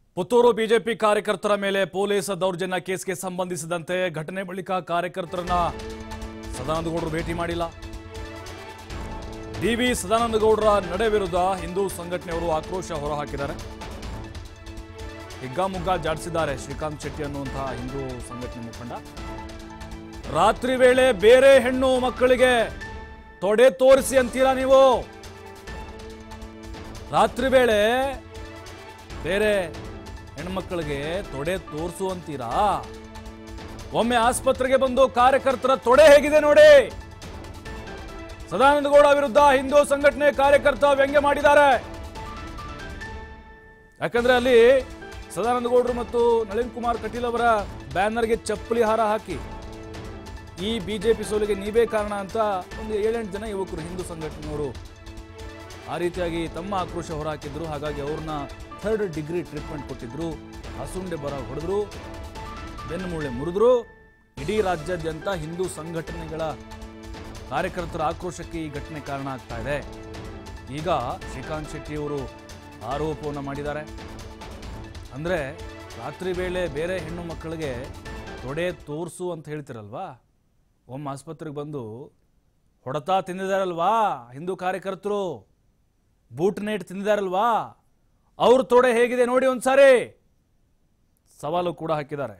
Puttur BJP ಕಾರ್ಯಕರ್ತರ ಮೇಲೆ police ದೌರ್ಜನ್ಯ ಕೇಸ್ಗೆ ಸಂಬಂಧಿಸಿದಂತೆ ಘಟನೆ ಬಳಿಕ ಕಾರ್ಯಕರ್ತರನ್ನ ಸದಾನಂದಗೌಡರು ಭೇಟಿ ಮಾಡಿಲ್ಲ. ಡಿವಿ ಸದಾನಂದಗೌಡರ ನಡೆ ವಿರುದ್ಧ ಹಿಂದೂ ಸಂಘಟನೆಯವರು ಆಕ್ರೋಶ ಹೊರಹಾಕಿದ್ದಾರೆ. ಹಿಗ್ಗಾಮುಗ್ಗಾ ಜಾಡಿಸಿದ್ದಾರೆ ಶ್ರೀಕಾಂತ್ ಶೆಟ್ಟಿ ಅನ್ನುವಂತಹ ಹಿಂದೂ ಸಂಘಟನೆ ಮುಖಂಡ. ರಾತ್ರಿ ವೇಳೆ ಬೇರೆ ಹೆಣ್ಣು ಮಕ್ಕಳಿಗೆ ತೊಡೆ ತೋರಿಸಿ ಅಂತೀರಾ ನೀವು? ರಾತ್ರಿ ವೇಳೆ ಬೇರೆ ಹೆಣ್ಮಕ್ಕಳಿಗೆ ತೊಡೆ ತೋರಿಸು ಅಂತೀರಾ? ಒಮ್ಮೆ ಆಸ್ಪತ್ರೆಗೆ ಬಂದು ಕಾರ್ಯಕರ್ತರ ತೊಡೆ ಹೇಗಿದೆ ನೋಡಿ. ಸದಾನಂದಗೌಡ ವಿರುದ್ಧ ಹಿಂದೂ ಸಂಘಟನೆ ಕಾರ್ಯಕರ್ತ ವ್ಯಂಗ್ಯ ಮಾಡಿದ್ದಾರೆ. ಯಾಕಂದ್ರೆ ಅಲ್ಲಿ ಸದಾನಂದಗೌಡರು ಮತ್ತು ನಳಿನ್ ಕುಮಾರ್ ಕಟೀಲ್ ಅವರ ಬ್ಯಾನರ್ಗೆ ಚಪ್ಪಲಿ ಹಾರ ಹಾಕಿ ಈ ಬಿಜೆಪಿ ಸೋಲಿಗೆ ನೀವೇ ಕಾರಣ ಅಂತ ಒಂದು 7-8 ಜನ ಯುವಕರು ಹಿಂದೂ ಸಂಘಟನೆಯವರು ಆ ರೀತಿಯಾಗಿ ತಮ್ಮ ಆಕ್ರೋಶ ಹೊರಹಾಕಿದ್ರು. ಹಾಗಾಗಿ ಅವ್ರನ್ನ 3rd ಡಿಗ್ರಿ ಟ್ರೀಟ್ಮೆಂಟ್ ಕೊಟ್ಟಿದ್ರು, ಹಸುಂಡೆ ಬರ ಹೊಡೆದ್ರು, ಬೆನ್ನುಮೂಳೆ ಮುರಿದ್ರು. ಇಡೀ ರಾಜ್ಯಾದ್ಯಂತ ಹಿಂದೂ ಸಂಘಟನೆಗಳ ಕಾರ್ಯಕರ್ತರ ಆಕ್ರೋಶಕ್ಕೆ ಈ ಘಟನೆ ಕಾರಣ ಆಗ್ತಾ ಇದೆ. ಈಗ ಶ್ರೀಕಾಂತ್ ಶೆಟ್ಟಿಯವರು ಆರೋಪವನ್ನು ಮಾಡಿದ್ದಾರೆ. ಅಂದರೆ ರಾತ್ರಿ ವೇಳೆ ಬೇರೆ ಹೆಣ್ಣು ಮಕ್ಕಳಿಗೆ ತೊಡೆ ತೋರಿಸು ಅಂತ ಹೇಳ್ತಿರಲ್ವಾ, ಒಮ್ಮೆ ಆಸ್ಪತ್ರೆಗೆ ಬಂದು ಹೊಡೆತ ತಿಂದಿದಾರಲ್ವಾ ಹಿಂದೂ ಕಾರ್ಯಕರ್ತರು, ಬೂಟ್ ನೇಟ್ ತಿಂದಿದಾರಲ್ವಾ, ಅವ್ರ ತೊಡೆ ಹೇಗಿದೆ ನೋಡಿ ಒಂದ್ಸಾರಿ ಸವಾಲು ಕೂಡ ಹಾಕಿದ್ದಾರೆ.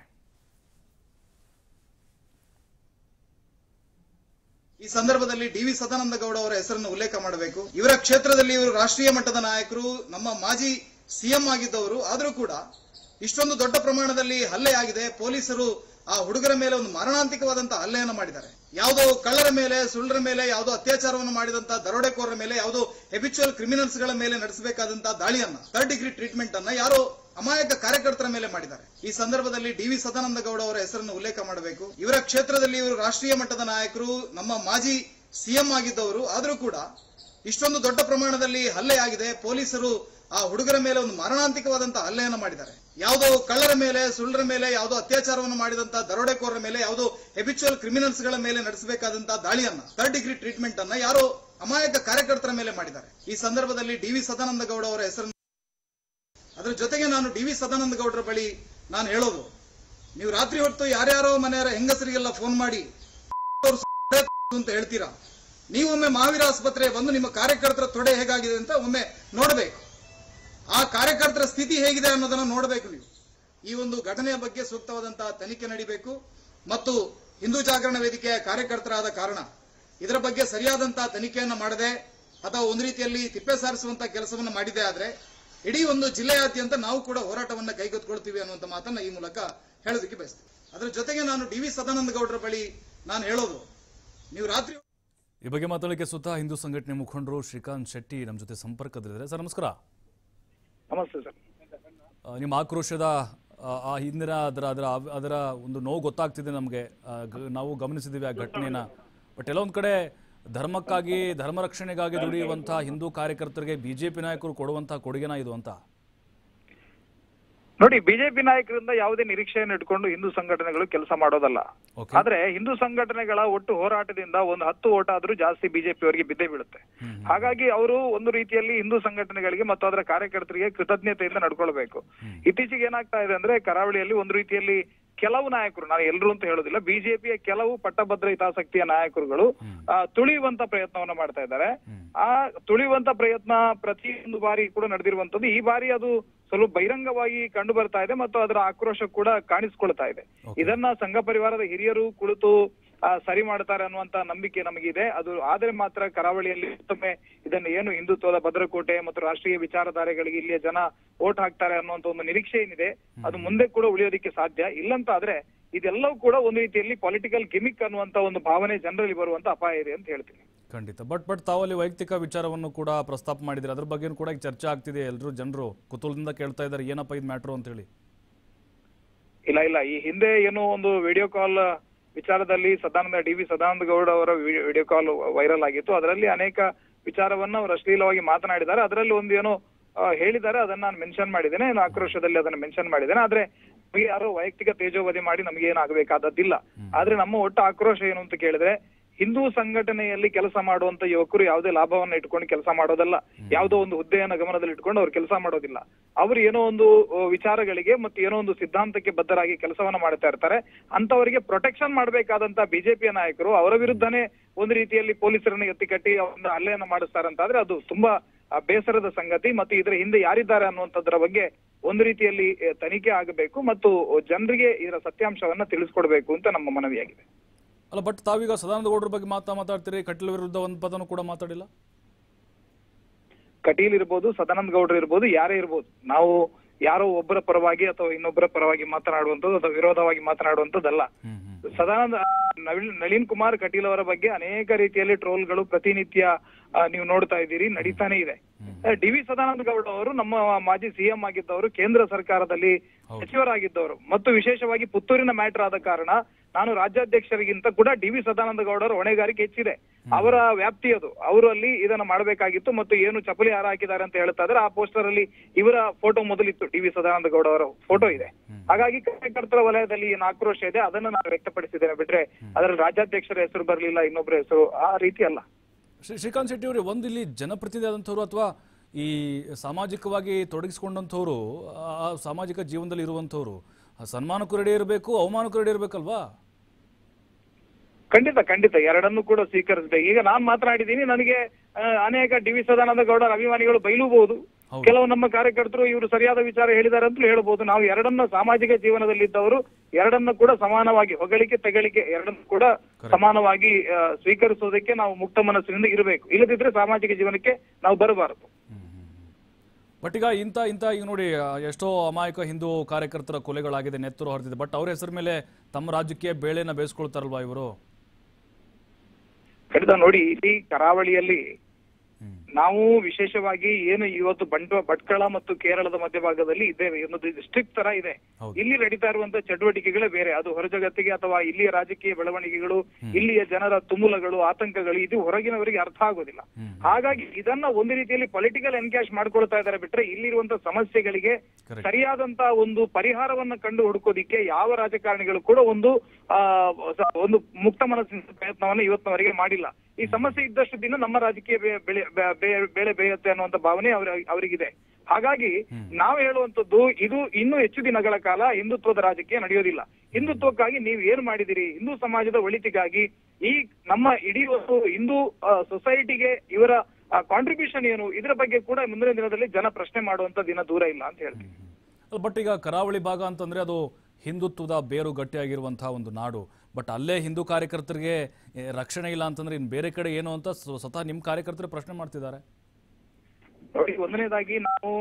ಈ ಸಂದರ್ಭದಲ್ಲಿ ಡಿವಿ ಸದಾನಂದಗೌಡ ಅವರ ಹೆಸರನ್ನು ಉಲ್ಲೇಖ ಮಾಡಬೇಕು. ಇವರ ಕ್ಷೇತ್ರದಲ್ಲಿ ಇವರು ರಾಷ್ಟ್ರೀಯ ಮಟ್ಟದ ನಾಯಕರು, ನಮ್ಮ ಮಾಜಿ ಸಿಎಂ ಆಗಿದ್ದವರು. ಆದರೂ ಕೂಡ ಇಷ್ಟೊಂದು ದೊಡ್ಡ ಪ್ರಮಾಣದಲ್ಲಿ ಹಲ್ಲೆ ಆಗಿದೆ. ಪೊಲೀಸರು ಆ ಹುಡುಗರ ಮೇಲೆ ಒಂದು ಮಾರಣಾಂತಿಕವಾದಂತಹ ಹಲ್ಲೆಯನ್ನು ಮಾಡಿದ್ದಾರೆ. ಯಾವುದೋ ಕಳ್ಳರ ಮೇಲೆ, ಸುಳ್ಳರ ಮೇಲೆ, ಯಾವುದೋ ಅತ್ಯಾಚಾರವನ್ನು ಮಾಡಿದಂತಹ ದರೋಡೆಕೋರರ ಮೇಲೆ, ಯಾವುದೋ ಹೆಬಿಚುವಲ್ ಕ್ರಿಮಿನಲ್ಸ್ ಗಳ ಮೇಲೆ ನಡೆಸಬೇಕಾದಂತಹ ದಾಳಿಯನ್ನ, 3rd ಡಿಗ್ರಿ ಟ್ರೀಟ್ಮೆಂಟ್ ಅನ್ನ ಯಾರೋ ಅಮಾಯಕ ಕಾರ್ಯಕರ್ತರ ಮೇಲೆ ಮಾಡಿದ್ದಾರೆ. ಈ ಸಂದರ್ಭದಲ್ಲಿ ಡಿವಿ ಸದಾನಂದಗೌಡ ಅವರ ಹೆಸರನ್ನು ಉಲ್ಲೇಖ ಮಾಡಬೇಕು. ಇವರ ಕ್ಷೇತ್ರದಲ್ಲಿ ಇವರು ರಾಷ್ಟ್ರೀಯ ಮಟ್ಟದ ನಾಯಕರು, ನಮ್ಮ ಮಾಜಿ ಸಿಎಂ ಆಗಿದ್ದವರು. ಆದರೂ ಕೂಡ ಇಷ್ಟೊಂದು ದೊಡ್ಡ ಪ್ರಮಾಣದಲ್ಲಿ ಹಲ್ಲೆ ಆಗಿದೆ. ಪೊಲೀಸರು ಆ ಹುಡುಗರ ಮೇಲೆ ಒಂದು ಮಾರಣಾಂತಿಕವಾದಂತಹ ಹಲ್ಲೆಯನ್ನು ಮಾಡಿದ್ದಾರೆ. ಯಾವುದೋ ಕಳ್ಳರ ಮೇಲೆ, ಸುಳ್ಳರ ಮೇಲೆ, ಯಾವುದೋ ಅತ್ಯಾಚಾರವನ್ನು ಮಾಡಿದಂತಹ ದರೋಡೆಕೋರರ ಮೇಲೆ, ಯಾವುದೋ ಹೆಬಿಚುವಲ್ ಕ್ರಿಮಿನಲ್ಸ್ ಗಳ ಮೇಲೆ ನಡೆಸಬೇಕಾದಂತಹ ದಾಳಿಯನ್ನ, 3rd ಡಿಗ್ರಿ ಟ್ರೀಟ್ಮೆಂಟ್ ಅನ್ನ ಯಾರೋ ಅಮಾಯಕ ಕಾರ್ಯಕರ್ತರ ಮೇಲೆ ಮಾಡಿದ್ದಾರೆ. ಈ ಸಂದರ್ಭದಲ್ಲಿ ಡಿವಿ ಸದಾನಂದಗೌಡ ಅವರ ಹೆಸರನ್ನು, ಅದರ ಜೊತೆಗೆ ನಾನು ಡಿವಿ ಸದಾನಂದಗೌಡರ ಬಳಿ ನಾನು ಹೇಳೋದು, ನೀವು ರಾತ್ರಿ ಹೊತ್ತು ಯಾರ್ಯಾರೋ ಮನೆಯವರ ಹೆಂಗಸರಿಗೆಲ್ಲ ಫೋನ್ ಮಾಡಿ ಅಂತ ಹೇಳ್ತೀರಾ. ನೀವೊಮ್ಮೆ ಮಹಾವೀರ ಆಸ್ಪತ್ರೆ ಬಂದು ನಿಮ್ಮ ಕಾರ್ಯಕರ್ತರ ತೊಡೆ ಹೇಗಾಗಿದೆ ಅಂತ ಒಮ್ಮೆ ನೋಡಬೇಕು. ಆ ಕಾರ್ಯಕರ್ತರ ಸ್ಥಿತಿ ಹೇಗಿದೆ ಅನ್ನೋದನ್ನ ನೋಡಬೇಕು. ನೀವು ಈ ಒಂದು ಘಟನೆಯ ಬಗ್ಗೆ ಸೂಕ್ತವಾದಂತಹ ತನಿಖೆ ನಡೀಬೇಕು. ಮತ್ತು ಹಿಂದೂ ಜಾಗರಣ ವೇದಿಕೆಯ ಕಾರ್ಯಕರ್ತರಾದ ಕಾರಣ ಇದರ ಬಗ್ಗೆ ಸರಿಯಾದಂತಹ ತನಿಖೆಯನ್ನು ಮಾಡದೆ ಅಥವಾ ಒಂದು ರೀತಿಯಲ್ಲಿ ತಿಪ್ಪೆ ಸಾರಿಸುವಂತಹ ಕೆಲಸವನ್ನು ಮಾಡಿದೆ ಆದ್ರೆ ಇಡೀ ಒಂದು ಜಿಲ್ಲೆಯಾದ್ಯಂತ ನಾವು ಕೂಡ ಹೋರಾಟವನ್ನು ಕೈಗೆತ್ತಿಕೊಳ್ತೀವಿ ಅನ್ನುವಂಥ ಮಾತನ್ನ ಈ ಮೂಲಕ ಹೇಳೋದಕ್ಕೆ ಬಯಸ್ತೀವಿ. ಅದರ ಜೊತೆಗೆ ನಾನು ಡಿವಿ ಸದಾನಂದಗೌಡರ ಬಳಿ ನಾನು ಹೇಳೋದು, ನೀವು ರಾತ್ರಿ ಈ ಬಗ್ಗೆ ಮಾತಾಡಲಿಕ್ಕೆ ಸ್ವತಃ ಹಿಂದೂ ಸಂಘಟನೆ ಮುಖಂಡರು ಶ್ರೀಕಾಂತ್ ಶೆಟ್ಟಿ ನಮ್ಮ ಜೊತೆ ಸಂಪರ್ಕದಲ್ಲಿದ್ದಾರೆ. ಸರ್ ನಮಸ್ಕಾರ. ನಮಸ್ತೆ ಸರ್. ನಿಮ್ಮ ಆಕ್ರೋಶದ ಆ ಹಿಂದಿನ ಅದರ ಒಂದು ನೋವು ಗೊತ್ತಾಗ್ತಿದೆ ನಮಗೆ. ನಾವು ಗಮನಿಸಿದ್ದೀವಿ ಆ ಘಟನೆನ. ಬಟ್ ಎಲ್ಲೊಂದು ಕಡೆ ಧರ್ಮಕ್ಕಾಗಿ, ಧರ್ಮ ರಕ್ಷಣೆಗಾಗಿ ದುಡಿಯುವಂತಹ ಹಿಂದೂ ಕಾರ್ಯಕರ್ತರಿಗೆ ಬಿಜೆಪಿ ನಾಯಕರು ಕೊಡುವಂತಹ ಕೊಡುಗೆನ ಇದು ಅಂತ ನೋಡಿ, ಬಿಜೆಪಿ ನಾಯಕರಿಂದ ಯಾವುದೇ ನಿರೀಕ್ಷೆಯನ್ನು ಇಟ್ಕೊಂಡು ಹಿಂದೂ ಸಂಘಟನೆಗಳು ಕೆಲಸ ಮಾಡೋದಲ್ಲ. ಆದ್ರೆ ಹಿಂದೂ ಸಂಘಟನೆಗಳ ಒಟ್ಟು ಹೋರಾಟದಿಂದ ಒಂದು 10 ಓಟ ಆದ್ರೂ ಜಾಸ್ತಿ ಬಿಜೆಪಿ ಅವರಿಗೆ ಬಿದ್ದೇ ಬೀಳುತ್ತೆ. ಹಾಗಾಗಿ ಅವರು ಒಂದು ರೀತಿಯಲ್ಲಿ ಹಿಂದೂ ಸಂಘಟನೆಗಳಿಗೆ ಮತ್ತು ಅದರ ಕಾರ್ಯಕರ್ತರಿಗೆ ಕೃತಜ್ಞತೆಯಿಂದ ನಡ್ಕೊಳ್ಬೇಕು. ಇತ್ತೀಚೆಗೆ ಏನಾಗ್ತಾ ಇದೆ ಅಂದ್ರೆ ಕರಾವಳಿಯಲ್ಲಿ ಒಂದು ರೀತಿಯಲ್ಲಿ ಕೆಲವು ನಾಯಕರು, ನಾನು ಎಲ್ಲರೂ ಅಂತ ಹೇಳೋದಿಲ್ಲ, ಬಿಜೆಪಿಯ ಕೆಲವು ಪಟ್ಟಭದ್ರ ಹಿತಾಸಕ್ತಿಯ ನಾಯಕರುಗಳು ತುಳಿಯುವಂತ ಪ್ರಯತ್ನವನ್ನ ಮಾಡ್ತಾ ಇದ್ದಾರೆ. ಆ ತುಳಿಯುವಂತ ಪ್ರಯತ್ನ ಪ್ರತಿಯೊಂದು ಬಾರಿ ಕೂಡ ನಡೆದಿರುವಂತದ್ದು. ಈ ಬಾರಿ ಅದು ಸ್ವಲ್ಪ ಬಹಿರಂಗವಾಗಿ ಕಂಡು ಬರ್ತಾ ಇದೆ ಮತ್ತು ಅದರ ಆಕ್ರೋಶ ಕೂಡ ಕಾಣಿಸ್ಕೊಳ್ತಾ ಇದೆ. ಇದನ್ನ ಸಂಘ ಪರಿವಾರದ ಹಿರಿಯರು ಕುಳಿತು ಸರಿ ಮಾಡ್ತಾರೆ ಅನ್ನುವಂತ ನಂಬಿಕೆ ನಮಗಿದೆ. ಅದು ಆದ್ರೆ ಮಾತ್ರ ಕರಾವಳಿಯಲ್ಲಿ ಮತ್ತೊಮ್ಮೆ ಇದನ್ನ ಏನು ಹಿಂದುತ್ವದ ಭದ್ರಕೋಟೆ ಮತ್ತು ರಾಷ್ಟ್ರೀಯ ವಿಚಾರಧಾರೆಗಳಿಗೆ ಇಲ್ಲಿಯ ಜನ ವೋಟ್ ಹಾಕ್ತಾರೆ ಅನ್ನುವಂತ ಒಂದು ನಿರೀಕ್ಷೆ ಏನಿದೆ ಅದು ಮುಂದೆ ಕೂಡ ಉಳಿಯೋದಕ್ಕೆ ಸಾಧ್ಯ. ಇಲ್ಲಂತ ಆದ್ರೆ ಇದೆಲ್ಲವೂ ಕೂಡ ಒಂದು ರೀತಿಯಲ್ಲಿ ಪೊಲಿಟಿಕಲ್ ಗಿಮಿಕ್ ಅನ್ನುವಂತ ಒಂದು ಭಾವನೆ ಜನರಲ್ಲಿ ಬರುವಂತ ಅಪಾಯ ಇದೆ ಅಂತ ಹೇಳ್ತೀನಿ. ಖಂಡಿತ. ಬಟ್ ತಾವಲ್ಲಿ ವೈಯಕ್ತಿಕ ವಿಚಾರವನ್ನು ಕೂಡ ಪ್ರಸ್ತಾಪ ಮಾಡಿದ್ರೆ ಅದ್ರ ಬಗ್ಗೆ ಕೂಡ ಚರ್ಚೆ ಆಗ್ತಿದೆ. ಎಲ್ಲರೂ ಜನರು ಕುತೂಹಲದಿಂದ ಕೇಳ್ತಾ ಇದ್ದಾರೆ ಏನಪ್ಪ ಇದು ಮ್ಯಾಟ್ರು ಅಂತ ಹೇಳಿ. ಇಲ್ಲ, ಈ ಹಿಂದೆ ಏನೋ ಒಂದು ವಿಡಿಯೋ ಕಾಲ್ ವಿಚಾರದಲ್ಲಿ ಡಿವಿ ಸದಾನಂದಗೌಡ ಅವರ ವಿಡಿಯೋ ಕಾಲ್ ವೈರಲ್ ಆಗಿತ್ತು. ಅದರಲ್ಲಿ ಅನೇಕ ವಿಚಾರವನ್ನ ಅವರು ಅಶ್ಲೀಲವಾಗಿ ಮಾತನಾಡಿದ್ದಾರೆ. ಅದರಲ್ಲಿ ಒಂದು ಏನೋ ಹೇಳಿದ್ದಾರೆ, ಅದನ್ನ ನಾನು ಮೆನ್ಷನ್ ಮಾಡಿದ್ದೇನೆ, ಆಕ್ರೋಶದಲ್ಲಿ ಅದನ್ನ ಮೆನ್ಷನ್ ಮಾಡಿದ್ದೇನೆ. ಆದ್ರೆ ಯಾರೋ ವೈಯಕ್ತಿಕ ತೇಜೋವಧಿ ಮಾಡಿ ನಮ್ಗೆ ಏನಾಗಬೇಕಾದದ್ದಿಲ್ಲ. ಆದ್ರೆ ನಮ್ಮ ಒಟ್ಟು ಆಕ್ರೋಶ ಏನು ಅಂತ ಕೇಳಿದ್ರೆ ಹಿಂದೂ ಸಂಘಟನೆಯಲ್ಲಿ ಕೆಲಸ ಮಾಡುವಂತ ಯುವಕರು ಯಾವುದೇ ಲಾಭವನ್ನ ಇಟ್ಕೊಂಡು ಕೆಲಸ ಮಾಡೋದಲ್ಲ, ಯಾವುದೋ ಒಂದು ಹುದ್ದೆಯನ್ನ ಗಮನದಲ್ಲಿ ಇಟ್ಕೊಂಡು ಅವ್ರು ಕೆಲಸ ಮಾಡೋದಿಲ್ಲ. ಅವರು ಏನೋ ಒಂದು ವಿಚಾರಗಳಿಗೆ ಮತ್ತು ಏನೋ ಒಂದು ಸಿದ್ಧಾಂತಕ್ಕೆ ಬದ್ಧರಾಗಿ ಕೆಲಸವನ್ನ ಮಾಡ್ತಾ ಇರ್ತಾರೆ. ಅಂತವರಿಗೆ ಪ್ರೊಟೆಕ್ಷನ್ ಮಾಡಬೇಕಾದಂತ ಬಿಜೆಪಿಯ ನಾಯಕರು ಅವರ ವಿರುದ್ಧನೇ ಒಂದು ರೀತಿಯಲ್ಲಿ ಪೊಲೀಸರನ್ನ ಎತ್ತಿ ಕಟ್ಟಿ ಅವ್ರನ್ನ ಹಲ್ಲೆಯನ್ನ ಮಾಡಿಸ್ತಾರಂತಾದ್ರೆ ಅದು ತುಂಬಾ ಬೇಸರದ ಸಂಗತಿ. ಮತ್ತು ಇದರ ಹಿಂದೆ ಯಾರಿದ್ದಾರೆ ಅನ್ನುವಂಥದ್ರ ಬಗ್ಗೆ ಒಂದು ರೀತಿಯಲ್ಲಿ ತನಿಖೆ ಆಗಬೇಕು ಮತ್ತು ಜನರಿಗೆ ಇದರ ಸತ್ಯಾಂಶವನ್ನ ತಿಳಿಸ್ಕೊಡ್ಬೇಕು ಅಂತ ನಮ್ಮ ಮನವಿಯಾಗಿದೆ. ಅಲ್ಲ, ಬಟ್ ತಾವೀಗ ಸದಾನಂದ ಗೌಡರ ಬಗ್ಗೆ ಮಾತಾಡ್ತೀರಿ, ಕಟೀಲ್ ವಿರುದ್ಧ ಒಂದು ಪದನೂ ಕೂಡ ಮಾತಾಡಿಲ್ಲ. ಕಟೀಲ್ ಇರ್ಬೋದು, ಸದಾನಂದ ಗೌಡರು ಇರ್ಬೋದು, ಯಾರೇ ಇರ್ಬೋದು, ನಾವು ಯಾರೋ ಒಬ್ಬರ ಪರವಾಗಿ ಅಥವಾ ಇನ್ನೊಬ್ಬರ ಪರವಾಗಿ ಮಾತನಾಡುವಂಥದ್ದು ಅಥವಾ ವಿರೋಧವಾಗಿ ಮಾತನಾಡುವಂಥದ್ದಲ್ಲ. ಸದಾನಂದ ನಳಿನ್ ಕುಮಾರ್ ಕಟೀಲ್ ಅವರ ಬಗ್ಗೆ ಅನೇಕ ರೀತಿಯಲ್ಲಿ ಟ್ರೋಲ್ಗಳು ಪ್ರತಿನಿತ್ಯ ನೀವು ನೋಡ್ತಾ ಇದ್ದೀರಿ, ನಡೀತಾನೆ ಇದೆ. ಡಿ.ವಿ. ಸದಾನಂದ ಗೌಡ ಅವರು ನಮ್ಮ ಮಾಜಿ ಸಿಎಂ ಆಗಿದ್ದವರು, ಕೇಂದ್ರ ಸರ್ಕಾರದಲ್ಲಿ ಸಚಿವರಾಗಿದ್ದವರು ಮತ್ತು ವಿಶೇಷವಾಗಿ ಪುತ್ತೂರಿನ ಮ್ಯಾಟರ್ ಆದ ಕಾರಣ ನಾನು ರಾಜ್ಯಾಧ್ಯಕ್ಷರಿಗಿಂತ ಕೂಡ ಡಿ.ವಿ. ಸದಾನಂದ ಗೌಡರ ಹೊಣೆಗಾರಿಕೆ ಹೆಚ್ಚಿದೆ. ಅವರ ವ್ಯಾಪ್ತಿ ಅದು. ಅವರು ಅಲ್ಲಿ ಇದನ್ನ ಮಾಡಬೇಕಾಗಿತ್ತು ಮತ್ತು ಏನು ಚಪ್ಪಲಿ ಹಾರ ಹಾಕಿದ್ದಾರೆ ಅಂತ ಹೇಳ್ತಾ ಇದ್ರೆ ಆ ಪೋಸ್ಟರ್ ಅಲ್ಲಿ ಇವರ ಫೋಟೋ ಮೊದಲಿತ್ತು, ಡಿ.ವಿ. ಸದಾನಂದ ಗೌಡ ಅವರ ಫೋಟೋ ಇದೆ. ಹಾಗಾಗಿ ಕಾರ್ಯಕರ್ತರ ವಲಯದಲ್ಲಿ ಏನು ಆಕ್ರೋಶ ಇದೆ ಅದನ್ನ ನಾನು ವ್ಯಕ್ತಪಡಿಸಿದ್ದೇನೆ ಬಿಟ್ರೆ ಅದರಲ್ಲಿ ರಾಜ್ಯಾಧ್ಯಕ್ಷರ ಹೆಸರು ಬರಲಿಲ್ಲ, ಇನ್ನೊಬ್ಬರ ಹೆಸರು ಆ ರೀತಿ ಅಲ್ಲ. ಶ್ರೀಕಾಂತ್ ಶೆಟ್ಟಿ ಅವರೇ, ಒಂದು ಇಲ್ಲಿ ಜನಪ್ರತಿನಿಧಿ ಆದಂಥವ್ರು ಅಥವಾ ಈ ಸಾಮಾಜಿಕವಾಗಿ ತೊಡಗಿಸಿಕೊಂಡಂಥವ್ರು, ಆ ಸಾಮಾಜಿಕ ಜೀವನದಲ್ಲಿ ಇರುವಂಥವ್ರು ಸನ್ಮಾನಕ್ಕೂ ರೆಡಿ ಇರಬೇಕು, ಅವಮಾನಕ್ಕೂ ರೆಡಿ ಇರಬೇಕಲ್ವಾ? ಖಂಡಿತ ಎರಡನ್ನೂ ಕೂಡ ಸ್ವೀಕರಿಸಬೇಕು. ಈಗ ನಾನ್ ಮಾತನಾಡಿದ್ದೀನಿ, ನನಗೆ ಅನೇಕ ಡಿ.ವಿ. ಸದಾನಂದ ಗೌಡರ ಅಭಿಮಾನಿಗಳು ಬೈಲೂಬಹುದು, ಕೆಲವು ನಮ್ಮ ಕಾರ್ಯಕರ್ತರು ಇವರು ಸರಿಯಾದ ವಿಚಾರ ಹೇಳಿದ್ದಾರೆ ಅಂತಲೂ ಹೇಳ್ಬೋದು. ನಾವು ಎರಡನ್ನ ಸಾಮಾಜಿಕ ಜೀವನದಲ್ಲಿದ್ದವರು ಎರಡನ್ನ ಕೂಡ ಸಮಾನವಾಗಿ ಹೊಗಳಿಕೆ ತೆಗಳಿಕೆ ಎರಡನ್ನೂ ಕೂಡ ಸಮಾನವಾಗಿ ಸ್ವೀಕರಿಸೋದಕ್ಕೆ ನಾವು ಮುಕ್ತ ಮನಸ್ಸಿನಿಂದ ಇರಬೇಕು. ಇಲ್ಲದಿದ್ರೆ ಸಾಮಾಜಿಕ ಜೀವನಕ್ಕೆ ನಾವು ಬರಬಾರದು. ಬಟ್ ಈಗ ಈಗ ನೋಡಿ, ಎಷ್ಟೋ ಅಮಾಯಕ ಹಿಂದೂ ಕಾರ್ಯಕರ್ತರ ಕೊಲೆಗಳಾಗಿದೆ, ನೆತ್ತರು ಹರಿದಿದೆ. ಬಟ್ ಅವ್ರ ಹೆಸರ ಮೇಲೆ ತಮ್ಮ ರಾಜ್ಯಕ್ಕೆ ಬೇಳೆನ ಬೇಯಿಸ್ಕೊಳ್ತಾರಲ್ವಾ ಇವರು? ಖಂಡಿತ ನೋಡಿ, ಇಲ್ಲಿ ಕರಾವಳಿಯಲ್ಲಿ ನಾವು ವಿಶೇಷವಾಗಿ ಏನು ಇವತ್ತು ಭಟ್ಕಳ ಮತ್ತು ಕೇರಳದ ಮಧ್ಯಭಾಗದಲ್ಲಿ ಇದ್ದೇವೆ, ಒಂದು ಡಿಸ್ಟ್ರಿಕ್ಟ್ ತರ ಇದೆ. ಇಲ್ಲಿ ನಡೀತಾ ಇರುವಂತಹ ಚಟುವಟಿಕೆಗಳೇ ಬೇರೆ. ಅದು ಹೊರ ಜಗತ್ತಿಗೆ ಅಥವಾ ಇಲ್ಲಿಯ ರಾಜಕೀಯ ಬೆಳವಣಿಗೆಗಳು, ಇಲ್ಲಿಯ ಜನರ ತುಮುಲಗಳು, ಆತಂಕಗಳು ಇದು ಹೊರಗಿನವರಿಗೆ ಅರ್ಥ ಆಗೋದಿಲ್ಲ. ಹಾಗಾಗಿ ಇದನ್ನ ಒಂದು ರೀತಿಯಲ್ಲಿ ಪೊಲಿಟಿಕಲ್ ಎನ್ಕ್ಯಾಶ್ ಮಾಡ್ಕೊಳ್ತಾ ಇದ್ದಾರೆ ಬಿಟ್ರೆ ಇಲ್ಲಿರುವಂತಹ ಸಮಸ್ಯೆಗಳಿಗೆ ಸರಿಯಾದಂತ ಒಂದು ಪರಿಹಾರವನ್ನ ಕಂಡು ಹುಡುಕೋದಿಕ್ಕೆ ಯಾವ ರಾಜಕಾರಣಿಗಳು ಕೂಡ ಒಂದು ಮುಕ್ತ ಮನಸ್ಸಿನ ಪ್ರಯತ್ನವನ್ನು ಇವತ್ತಿನವರೆಗೆ ಮಾಡಿಲ್ಲ. ಈ ಸಮಸ್ಯೆ ಇದ್ದಷ್ಟು ದಿನ ನಮ್ಮ ರಾಜಕೀಯ ಬೆಳೆ ಬೇಯುತ್ತೆ ಅನ್ನುವಂತ ಭಾವನೆ ಅವರಿಗಿದೆ. ಹಾಗಾಗಿ ನಾವು ಹೇಳುವಂತದ್ದು, ಇದು ಇನ್ನೂ ಹೆಚ್ಚು ದಿನಗಳ ಕಾಲ ಹಿಂದುತ್ವದ ರಾಜಕೀಯ ನಡೆಯೋದಿಲ್ಲ. ಹಿಂದುತ್ವಕ್ಕಾಗಿ ನೀವು ಏನ್ ಮಾಡಿದಿರಿ, ಹಿಂದೂ ಸಮಾಜದ ಒಳಿತಿಗಾಗಿ ಈ ನಮ್ಮ ಇಡೀ ಒಂದು ಹಿಂದೂ ಸೊಸೈಟಿಗೆ ಇವರ ಕಾಂಟ್ರಿಬ್ಯೂಷನ್ ಏನು, ಇದರ ಬಗ್ಗೆ ಕೂಡ ಮುಂದಿನ ದಿನದಲ್ಲಿ ಜನ ಪ್ರಶ್ನೆ ಮಾಡುವಂತ ದಿನ ದೂರ ಇಲ್ಲ ಅಂತ ಹೇಳ್ತೀವಿ. ಬಟ್ ಈಗ ಕರಾವಳಿ ಭಾಗ ಅಂತಂದ್ರೆ ಅದು ಹಿಂದುತ್ವದ ಬೇರು ಗಟ್ಟಿಯಾಗಿರುವಂತಹ ಒಂದು ನಾಡು. ಬಟ್ ಅಲ್ಲೇ ಹಿಂದೂ ಕಾರ್ಯಕರ್ತರಿಗೆ ರಕ್ಷಣೆ ಇಲ್ಲ ಅಂತಂದ್ರೆ ಇನ್ನು ಬೇರೆ ಕಡೆ ಏನು ಅಂತ ಸ್ವತಃ ನಿಮ್ಮ ಕಾರ್ಯಕರ್ತರು ಪ್ರಶ್ನೆ ಮಾಡ್ತಿದ್ದಾರೆ. ನೋಡಿ, ಒಂದನೇದಾಗಿ ನಾವು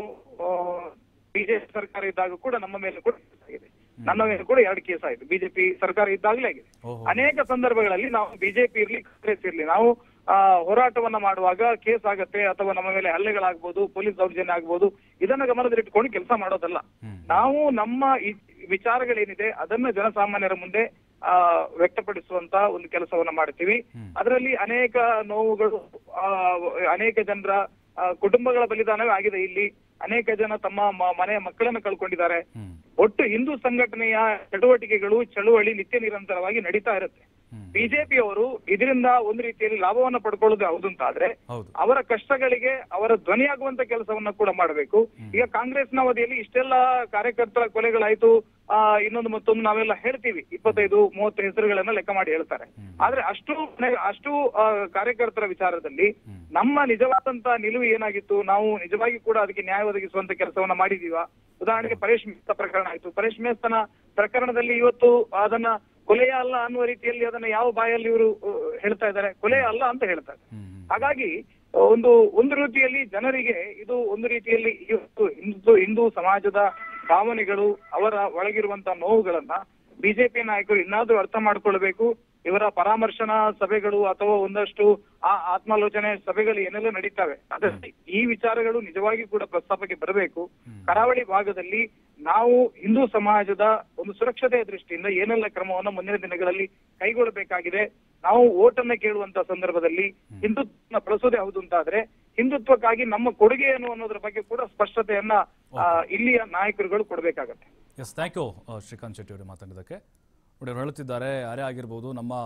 ಬಿಜೆಪಿ ಸರ್ಕಾರ ಇದ್ದಾಗ ಕೂಡ ನಮ್ಮ ಮೇಲೆ ಕೂಡ ಕೇಸ್ ಆಗಿದೆ, ನನ್ನ ಮೇಲೆ ಕೂಡ 2 ಕೇಸ್ ಆಯ್ತು. ಬಿಜೆಪಿ ಸರ್ಕಾರ ಇದ್ದಾಗಲೇ ಆಗಿದೆ. ಅನೇಕ ಸಂದರ್ಭಗಳಲ್ಲಿ ನಾವು ಬಿಜೆಪಿ ಇರ್ಲಿ ಕಾಂಗ್ರೆಸ್ ಇರ್ಲಿ ನಾವು ಹೋರಾಟವನ್ನ ಮಾಡುವಾಗ ಕೇಸ್ ಆಗತ್ತೆ ಅಥವಾ ನಮ್ಮ ಮೇಲೆ ಹಲ್ಲೆಗಳಾಗ್ಬೋದು, ಪೊಲೀಸ್ ದೌರ್ಜನ್ಯ ಆಗ್ಬೋದು, ಇದನ್ನ ಗಮನದಲ್ಲಿಟ್ಟುಕೊಂಡು ಕೆಲಸ ಮಾಡೋದಲ್ಲ. ನಾವು ನಮ್ಮ ವಿಚಾರಗಳೇನಿದೆ ಅದನ್ನ ಜನಸಾಮಾನ್ಯರ ಮುಂದೆ ವ್ಯಕ್ತಪಡಿಸುವಂತ ಒಂದು ಕೆಲಸವನ್ನ ಮಾಡ್ತೀವಿ. ಅದರಲ್ಲಿ ಅನೇಕ ನೋವುಗಳು, ಅನೇಕ ಜನರ ಕುಟುಂಬಗಳ ಬಲಿದಾನವೇ ಆಗಿದೆ. ಇಲ್ಲಿ ಅನೇಕ ಜನ ತಮ್ಮ ಮನೆಯ ಮಕ್ಕಳನ್ನ ಕಳ್ಕೊಂಡಿದ್ದಾರೆ. ಒಟ್ಟು ಹಿಂದೂ ಸಂಘಟನೆಯ ಚಟುವಟಿಕೆಗಳು, ಚಳುವಳಿ ನಿತ್ಯ ನಿರಂತರವಾಗಿ ನಡೀತಾ ಇರುತ್ತೆ. ಬಿಜೆಪಿಯವರು ಇದರಿಂದ ಒಂದು ರೀತಿಯಲ್ಲಿ ಲಾಭವನ್ನ ಪಡ್ಕೊಳ್ಳೋದು ಹೌದು ಅಂತ ಆದ್ರೆ ಅವರ ಕಷ್ಟಗಳಿಗೆ ಅವರ ಧ್ವನಿಯಾಗುವಂತ ಕೆಲಸವನ್ನ ಕೂಡ ಮಾಡಬೇಕು. ಈಗ ಕಾಂಗ್ರೆಸ್ನ ಅವಧಿಯಲ್ಲಿ ಇಷ್ಟೆಲ್ಲ ಕಾರ್ಯಕರ್ತರ ಕೊಲೆಗಳಾಯ್ತು, ಇನ್ನೊಂದು ಮತ್ತೊಂದು ನಾವೆಲ್ಲ ಹೇಳ್ತೀವಿ, 25-30 ಹೆಸರುಗಳನ್ನ ಲೆಕ್ಕ ಮಾಡಿ ಹೇಳ್ತಾರೆ. ಆದ್ರೆ ಅಷ್ಟು ಕಾರ್ಯಕರ್ತರ ವಿಚಾರದಲ್ಲಿ ನಮ್ಮ ನಿಜವಾದಂತ ನಿಲುವು ಏನಾಗಿತ್ತು, ನಾವು ನಿಜವಾಗಿ ಕೂಡ ಅದಕ್ಕೆ ನ್ಯಾಯ ಒದಗಿಸುವಂತ ಕೆಲಸವನ್ನ ಮಾಡಿದೀವ. ಉದಾಹರಣೆಗೆ ಪರೇಶ್ ಮೇಸ್ತಾ ಪ್ರಕರಣ ಆಯ್ತು. ಪರೇಶ್ ಮೇಸ್ತನ ಪ್ರಕರಣದಲ್ಲಿ ಇವತ್ತು ಅದನ್ನ ಕೊಲೆಯ ಅಲ್ಲ ಅನ್ನುವ ರೀತಿಯಲ್ಲಿ ಅದನ್ನ ಯಾವ ಬಾಯಲ್ಲಿ ಇವರು ಹೇಳ್ತಾ ಇದ್ದಾರೆ, ಕೊಲೆಯ ಅಲ್ಲ ಅಂತ ಹೇಳ್ತಾ ಇದ್ದಾರೆ. ಹಾಗಾಗಿ ಒಂದು ರೀತಿಯಲ್ಲಿ ಜನರಿಗೆ ಇದು ಒಂದು ರೀತಿಯಲ್ಲಿ ಇವತ್ತು ಹಿಂದೂ ಸಮಾಜದ ಭಾವನೆಗಳು, ಅವರ ಒಳಗಿರುವಂತಹ ನೋವುಗಳನ್ನ ಬಿಜೆಪಿ ನಾಯಕರು ಇನ್ನಾದ್ರೂ ಅರ್ಥ ಮಾಡ್ಕೊಳ್ಬೇಕು. ಇವರ ಪರಾಮರ್ಶನಾ ಸಭೆಗಳು ಅಥವಾ ಒಂದಷ್ಟು ಆತ್ಮಾಲೋಚನೆ ಸಭೆಗಳು ಏನೆಲ್ಲ ನಡೀತಾವೆ, ಅದರಲ್ಲಿ ಈ ವಿಚಾರಗಳು ನಿಜವಾಗಿ ಕೂಡ ಪ್ರಸ್ತಾಪಕ್ಕೆ ಬರಬೇಕು. ಕರಾವಳಿ ಭಾಗದಲ್ಲಿ ನಾವು ಹಿಂದೂ ಸಮಾಜದ ಒಂದು ಸುರಕ್ಷತೆಯ ದೃಷ್ಟಿಯಿಂದ ಏನೆಲ್ಲ ಕ್ರಮವನ್ನು ಮುಂದಿನ ದಿನಗಳಲ್ಲಿ ಕೈಗೊಳ್ಳಬೇಕಾಗಿದೆ. ನಾವು ಓಟನ್ನ ಕೇಳುವಂತ ಸಂದರ್ಭದಲ್ಲಿ ಹಿಂದುತ್ವನ ಬಳಸೋದೇ ಹೌದು ಅಂತಾದ್ರೆ ಹಿಂದುತ್ವಕ್ಕಾಗಿ ನಮ್ಮ ಕೊಡುಗೆ ಏನು ಅನ್ನೋದ್ರ ಬಗ್ಗೆ ಕೂಡ ಸ್ಪಷ್ಟತೆಯನ್ನ ಇಲ್ಲಿಯ ನಾಯಕರುಗಳು ಕೊಡಬೇಕಾಗತ್ತೆ. Yes, thank you Srikanth Shetty ಅವರು ಮಾತಾಡಿದ್ದಕ್ಕೆ. ನೋಡಿ, ಅವರು ಹೇಳುತ್ತಿದ್ದಾರೆ ಯಾರೇ ಆಗಿರ್ಬೋದು, ನಮ್ಮ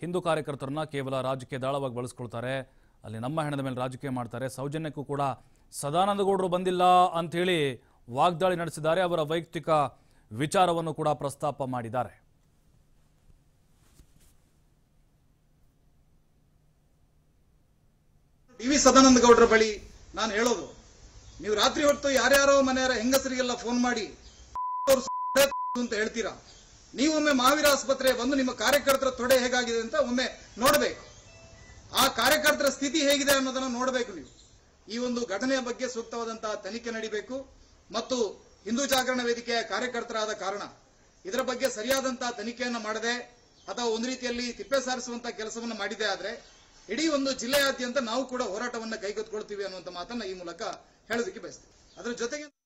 ಹಿಂದೂ ಕಾರ್ಯಕರ್ತರನ್ನ ಕೇವಲ ರಾಜಕೀಯ ದಾಳವಾಗಿ ಬಳಸ್ಕೊಳ್ತಾರೆ, ಅಲ್ಲಿ ನಮ್ಮ ಹೆಣದ ಮೇಲೆ ರಾಜಕೀಯ ಮಾಡ್ತಾರೆ, ಸೌಜನ್ಯಕ್ಕೂ ಕೂಡ ಸದಾನಂದ ಗೌಡರು ಬಂದಿಲ್ಲ ಅಂಥೇಳಿ ವಾಗ್ದಾಳಿ ನಡೆಸಿದ್ದಾರೆ. ಅವರ ವೈಯಕ್ತಿಕ ವಿಚಾರವನ್ನು ಕೂಡ ಪ್ರಸ್ತಾಪ ಮಾಡಿದ್ದಾರೆ. ಡಿ.ವಿ. ಸದಾನಂದ ಗೌಡರ ಬಳಿ ನಾನು ಹೇಳೋದು, ನೀವು ರಾತ್ರಿ ಹೊತ್ತು ಯಾರ್ಯಾರೋ ಮನೆಯವರ ಹೆಂಗಸರಿಗೆಲ್ಲ ಫೋನ್ ಮಾಡಿ ಅಂತ ಹೇಳ್ತೀರಾ. ನೀವೊಮ್ಮೆ ಮಹಾವೀರ ಆಸ್ಪತ್ರೆ ಬಂದು ನಿಮ್ಮ ಕಾರ್ಯಕರ್ತರ ತೊಡೆ ಹೇಗಾಗಿದೆ ಅಂತ ಒಮ್ಮೆ ನೋಡಬೇಕು. ಆ ಕಾರ್ಯಕರ್ತರ ಸ್ಥಿತಿ ಹೇಗಿದೆ ಅನ್ನೋದನ್ನ ನೋಡಬೇಕು. ನೀವು ಈ ಒಂದು ಘಟನೆಯ ಬಗ್ಗೆ ಸೂಕ್ತವಾದಂತಹ ತನಿಖೆ ನಡೀಬೇಕು ಮತ್ತು ಹಿಂದೂ ಜಾಗರಣ ವೇದಿಕೆಯ ಕಾರ್ಯಕರ್ತರಾದ ಕಾರಣ ಇದರ ಬಗ್ಗೆ ಸರಿಯಾದಂತಹ ತನಿಖೆಯನ್ನು ಮಾಡದೆ ಅಥವಾ ಒಂದು ರೀತಿಯಲ್ಲಿ ತಿಪ್ಪೆ ಸಾರಿಸುವಂತಹ ಕೆಲಸವನ್ನು ಮಾಡಿದೆ ಆದ್ರೆ ಇಡೀ ಒಂದು ಜಿಲ್ಲೆಯಾದ್ಯಂತ ನಾವು ಕೂಡ ಹೋರಾಟವನ್ನು ಕೈಗೆತ್ತಿಕೊಳ್ತೀವಿ ಅನ್ನುವಂಥ ಮಾತನ್ನ ಈ ಮೂಲಕ ಹೇಳೋದಕ್ಕೆ ಬಯಸ್ತೇವೆ. ಅದರ ಜೊತೆಗೆ